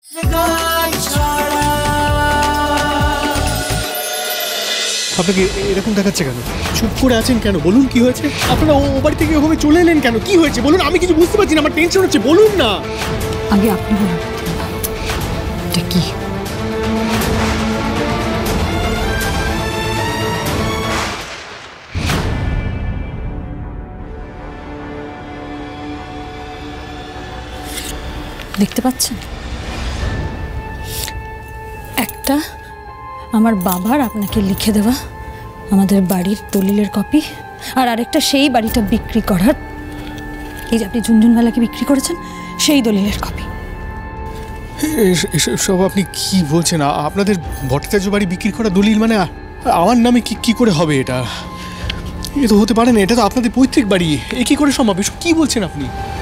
আপনাকে এরকম দেখাচ্ছে কেন? চুপ করে আছেন কেন? বলুন কি হয়েছে? আপনারা ও বাড়ি থেকে ওভাবে চলে এলেন কেন? কি হয়েছে বলুন, আমি কিছু বুঝতে পারছি না, আমার টেনশন হচ্ছে, বলুন না। আগে আপনি বলুন এটা কি? দেখতে পাচ্ছেন, একটা আমার বাবার আপনাকে লিখে দেওয়া আমাদের বাড়ির দলিলের কপি, আর আরেকটা সেই বাড়িটা বিক্রি করার, এই যে আপনি ঝুনঝুনওয়ালাকে বিক্রি করেছেন সেই দলিলের কপি। সব আপনি কি বলছেন? আপনাদের ভট্টাচার্য বাড়ি বিক্রি করা দলিল মানে আমার নামে কি করে হবে? এটা তো হতে পারে না, এটা তো আপনাদের পৈতৃক বাড়ি, এ কি করে সম্ভব? এসব কি বলছেন আপনি?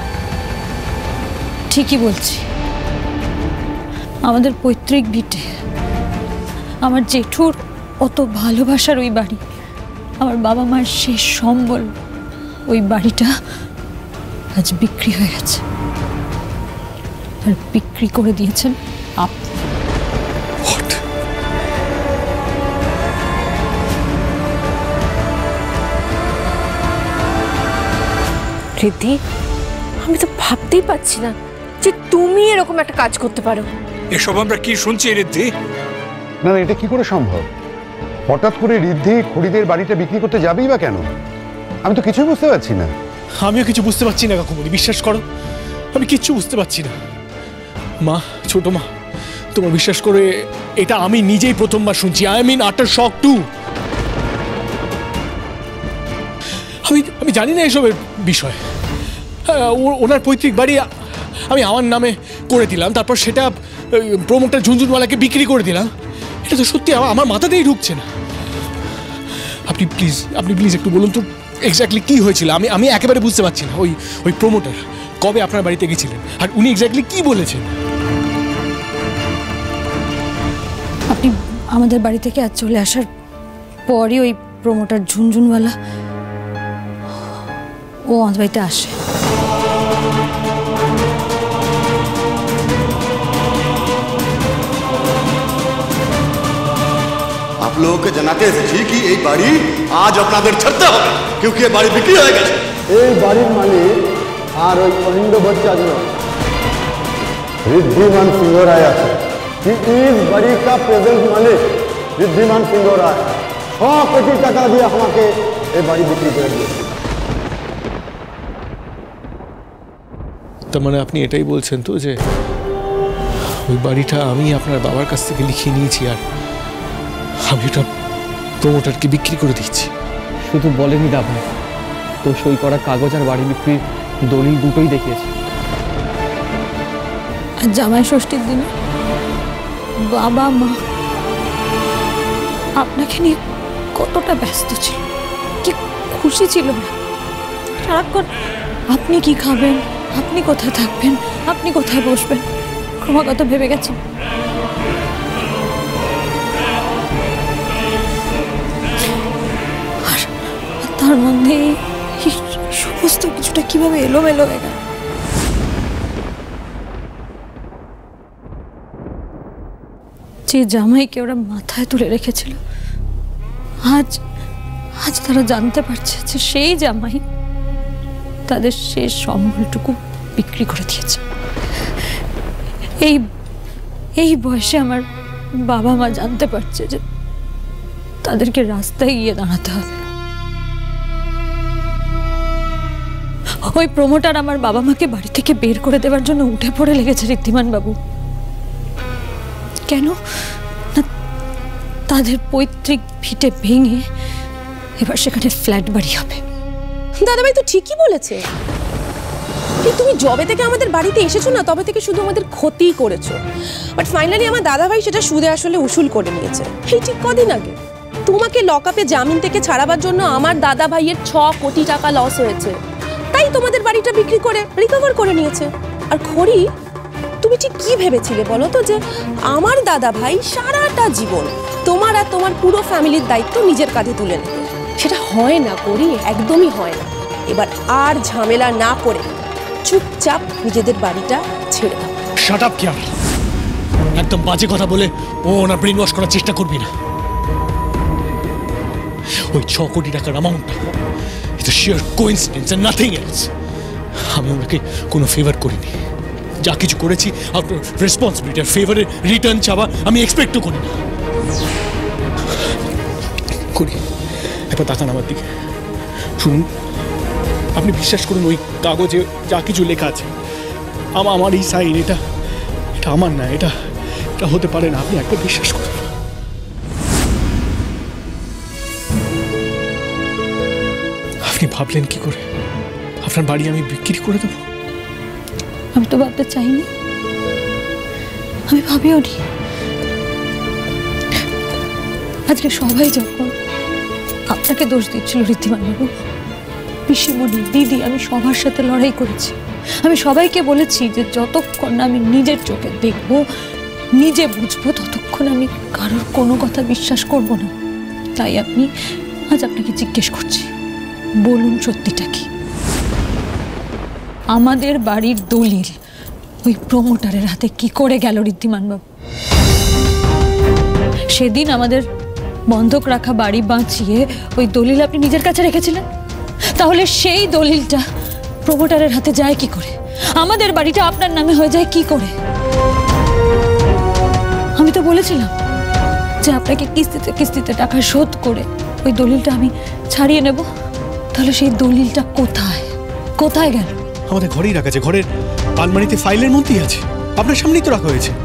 ঠিকই বলছি, আমাদের পৈতৃক ভিটে, আমার জেঠুর অত ভালোবাসার ওই বাড়ি, আমার বাবা মার শেষ সম্বল, ওই বাড়িটা আজ বিক্রি হয়ে গেছে, আর বিক্রি করে দিয়েছেন আপনি। রিদ্ধি, আমি তো ভাবতেই পারছি না যে তুমি এরকম একটা কাজ করতে পারো। এসব আমরা কি শুনছি রিদ্ধি? না না, এটা কি করে সম্ভব? হঠাৎ করে রিদ্ধি খড়িদের বাড়িটা বিক্রি করতে যাবেই বা কেন? আমি তো কিছুই বুঝতে পারছি না। আমিও কিছু বুঝতে পারছি না কাকুমণি, বিশ্বাস করো আমি কিচ্ছু বুঝতে পারছি না। মা, ছোট মা, তোমার বিশ্বাস করে এটা আমি নিজেই প্রথমবার শুনছি। আই মিন আটার শক টু। আমি জানি না এসবের বিষয়। ওনার পৈতৃক বাড়ি আমি আমার নামে করে দিলাম, তারপর সেটা প্রমোটার ঝুনঝুনওয়ালাকে বিক্রি করে দিলাম। এটা তো সত্যি আমার মাথাতেই ঢুকছে না। আপনি প্লিজ একটু বলুন তো এক্স্যাক্টলি কি হয়েছিল? আমি একেবারে বুঝতে পারছি না। ওই প্রমোটার কবে আপনার বাড়িতে গেছিলেন, আর উনি এক্স্যাক্টলি কি বলেছেন? আপনি আমাদের বাড়ি থেকে আজ চলে আসার পরই ওই প্রমোটার ঝুনঝুনওয়ালা ও আমাদের বাড়িতে আসে। आप लोगों को जनाते এসেছি কি এই বাড়ি আজ আপনাদের ছাড়তে হবে, क्योंकि ये বাড়ি বিক্রি হয়ে গেছে। এই বাড়ির মালিক আর ওই অহিন্দ বাচ্চা ঋদ্ধিমান সিংহ রায় আছে। He is বাড়ি का প্রেজেন্ট মালিক ঋদ্ধিমান সিংহ রায়। 6 কোটি টাকা দিয়ে আমাকে এই বাড়ি বিক্রি করে দিয়েছে। তার মানে আপনি এটাই বলছেন তো যে ওই বাড়িটা আমি আপনার বাবার কাছ থেকে লিখিয়ে নিয়েছি, আর আমি ওটা প্রমোটারকে বিক্রি করে দিচ্ছি? শুধু বলেনি দাদা, তো সই করা কাগজ আর বাড়ি বিক্রির দলিল দুটোই দেখিয়েছে। আর জামাই ষষ্ঠীর দিনে বাবা মা আপনাকে নিয়ে কতটা ব্যস্ত ছিল, কি খুশি ছিল না সারাক্ষণ। আপনি কি খাবেন, আপনি কোথায় থাকবেন, আপনি কোথায় বসবেন, ক্রমাগত ভেবে গেছেন। আর তার মধ্যে সমস্ত কিছুটা কিভাবে এলোমেলো হয়ে গেল। যে জামাইকে ওরা মাথায় তুলে রেখেছিল, আজ তারা জানতে পারছে যে সেই জামাই তাদের শেষ সম্বলটুকু বিক্রি করে দিয়েছে। এই বয়সে আমার বাবা মা জানতে পারছে যে তাদেরকে রাস্তায় গিয়ে দাঁড়াতে হবে। ওই প্রমোটার আমার বাবা মাকে বাড়ি থেকে বের করে দেওয়ার জন্য উঠে পড়ে লেগেছে ঋদ্ধিমান বাবু। কেন না, তাদের পৈতৃক ভিটে ভেঙে এবার সেখানে ফ্ল্যাট বাড়ি হবে। দাদাভাই তো ঠিকই বলেছে। তুমি যবে থেকে আমাদের বাড়িতে এসেছো না, তবে থেকে শুধু আমাদের ক্ষতিই করেছো। বাট ফাইনালি আমার দাদাভাই সেটা সুদে আসলে উসুল করে নিয়েছে। এই ঠিক কদিন আগে তোমাকে লকআপে জামিন থেকে ছাড়াবার জন্য আমার দাদা ভাইয়ের 6 কোটি টাকা লস হয়েছে, তাই তোমাদের বাড়িটা বিক্রি করে রিকভার করে নিয়েছে। আর খড়ি, তুমি ঠিক কি ভেবেছিলে বলো তো, যে আমার দাদা ভাই সারাটা জীবন তোমার আর তোমার পুরো ফ্যামিলির দায়িত্ব নিজের কাঁধে তুলে নেবে? সেটা হয় না করি, একদমই হয় না। এবার আর ঝামেলা না করে চুপচাপ নিজেদের বাড়িটা ছেড়ে দাও। শাট আপ কিয়ার, একদম বাজে কথা বলে ও ওনার ব্রেন ওয়াশ করার চেষ্টা করবি না। ওই 6 কোটি টাকার অ্যামাউন্টটা it's a sheer coincidence and nothing else. আমি ওনাকে কোনো ফেভার করিনি। যা কিছু করেছি আপনার রেসপন্সিবিলিটি আর ফেভারের রিটার্ন চাওয়া আমি এক্সপেক্টও করি না। করি একবার তাকান আমার দিকে, শুনুন। আপনি বিশ্বাস করুন, ওই কাগজে যা কিছু লেখা আছে আমার এই সাইন, এটা আমার না, এটা হতে পারে না। আপনি একবার বিশ্বাস করুন। আপনি ভাবলেন কি করে আপনার বাড়ি আমি বিক্রি করে দেবো? আমি তো ভাবতে চাইনি, আমি ভাবিও নি। আজকে সবাই যখন আপনাকে দোষ দিচ্ছিল ঋদ্ধিমান বাবু, পিসিমণি, দিদি, আমি সবার সাথে লড়াই করেছি। আমি সবাইকে বলেছি যে যতক্ষণ না আমি নিজের চোখে দেখব, নিজে বুঝবো, ততক্ষণ আমি কারোর কোনো কথা বিশ্বাস করব না। তাই আজ আপনাকে জিজ্ঞেস করছি, বলুন সত্যিটা কি? আমাদের বাড়ির দলিল ওই প্রমোটারের হাতে কি করে গেল ঋদ্ধিমান বাবু? সেদিন আমাদের বন্ধক রাখা বাড়ি বাঁচিয়ে ওই দলিল আপনি নিজের কাছে রেখেছিলেন, তাহলে সেই দলিলটা প্রমোটারের হাতে যায় কি করে? আমাদের বাড়িটা আপনার নামে হয়ে যায় কি করে? আমি তো বলেছিলাম যে আপনাকে কিস্তিতে কিস্তিতে টাকা শোধ করে ওই দলিলটা আমি ছাড়িয়ে নেব। তাহলে সেই দলিলটা কোথায় গেল? আমাদের ঘরেই রাখা আছে, ঘরের আলমারিতে ফাইলের মধ্যেই আছে, আপনার সামনেই তো রাখা হয়েছে।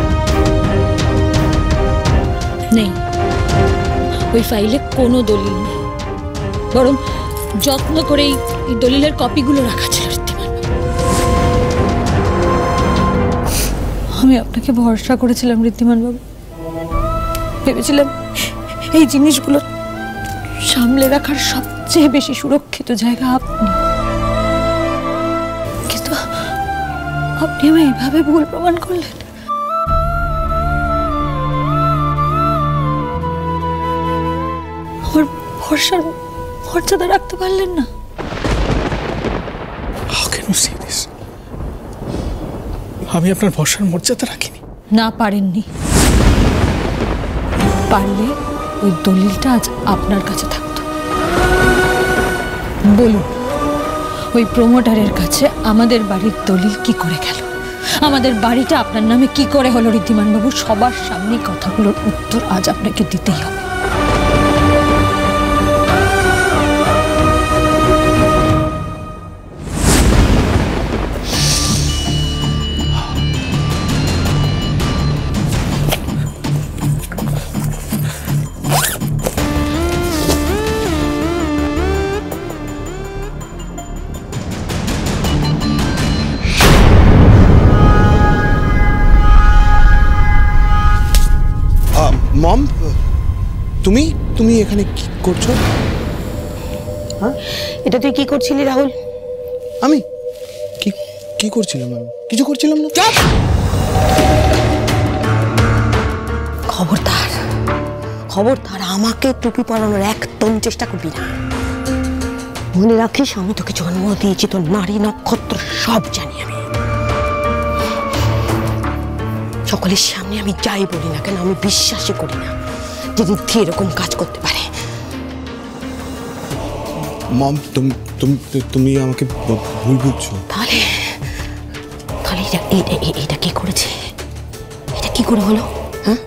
নেই, ওই ফাইলে কোনো দলিল নেই, বরং যত্ন করে এই দলিলের কপিগুলো রাখা ছিল ঋদ্ধিমান। আমি আপনাকে ভরসা করেছিলাম ঋদ্ধিমান বাবু, ভেবেছিলাম এই জিনিসগুলো সামলে রাখার সবচেয়ে বেশি সুরক্ষিত জায়গা আপনি, কিন্তু আপনি আমায় এভাবে ভুল প্রমাণ করলেন। আমার ভরসার মর্যাদা রাখতে পারলেন না। আমি আপনার ভরসার মর্যাদা রাখিনি। না, পারেননি। পারলে ওই দলিলটা আজ আপনার কাছে থাকতো। বলুন, ওই প্রমোটারের কাছে আমাদের বাড়ির দলিল কি করে গেল? আমাদের বাড়িটা আপনার নামে কি করে হলো ঋদ্ধিমান বাবু? সবার সামনে কথাগুলোর উত্তর আজ আপনাকে দিতেই হবে। মম, তুমি এখানে কি করছো? হ্যাঁ, এটা তুই কি করছিলি রাহুল? আমি কি করছিলাম? আমি কিছু করছিলাম না। খবরদার আমাকে টুপি পরানোর একদম চেষ্টা করবি না। মনে রাখিস, আমি তোকে জন্ম দিয়েছি, তোর নারী নক্ষত্র সব জানি আমি। সকলের সামনে আমি যাই বলি না কেন, আমি বিশ্বাসই করি না যে ঋদ্ধি এরকম কাজ করতে পারে। মম, তুমি আমাকে ভুল বুঝছো। তাহলে এটা কি করেছে? এটা কি করে হলো? হ্যাঁ,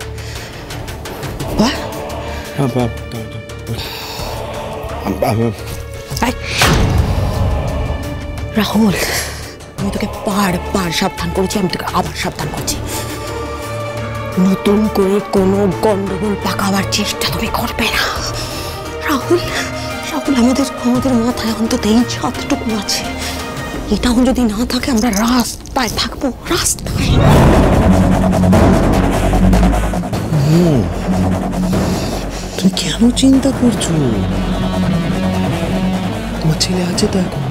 রাহুল, আমি তোকে বারবার সাবধান করেছি, আমি তোকে আবার সাবধান করছি, নতুন করে কোনো গন্ডগোল পাকাবার চেষ্টা তুমি করবে না। রাহুল, আমাদের মাথায় অন্তত এই ছাদটুকু আছে, এটাও যদি না থাকে আমরা রাস্তায় থাকবো, রাস্তায়। তুমি কেন চিন্তা করছো? তোমার ছেলে আছে তো এখন।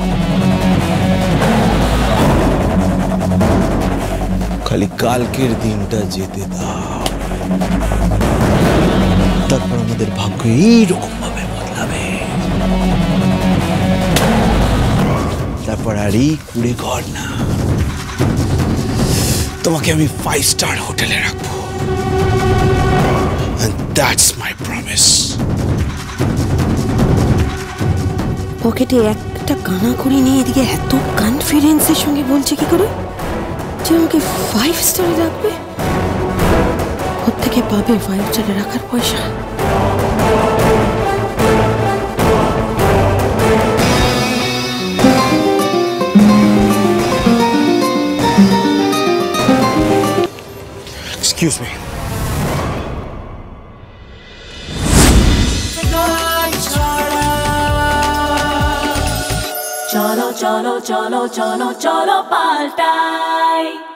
খালি কালকের দিনটা যেতে দাও, তারপর আমাদের ভাগ্য এইরকম ভাবে বদলাবে। তারপর আর এই কুড়ে ঘর না, তোমাকে আমি 5 স্টার হোটেলে রাখবো। And that's my promise. পকেটে একটা কানা করি নিয়ে এদিকে এত কনফিডেন্সের সঙ্গে বলছে কি করে যে আমাকে 5 স্টারে রাখবে? কোত্থেকে পাবে 5 স্টারে রাখার পয়সা? Excuse me. cholo cholo cholo cholo cholo paltai